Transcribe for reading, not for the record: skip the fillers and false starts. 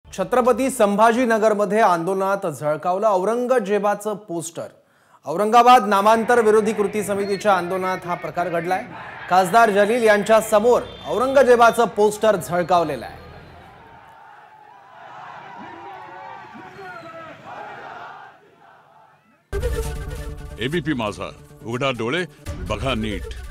छत्रपती संभाजीनगरमध्ये आंदोलनात झळकावलं औरंगजेबाचं पोस्टर। औरंगाबाद नामांतर विरोधी कृती समितीच्या आंदोलनात हा प्रकार घडलाय। खासदार जलील यांच्या समोर औरंगजेबाचं पोस्टर झळकावलेलं आहे। एबीपी माझा, उघडा डोळे बघा नीट।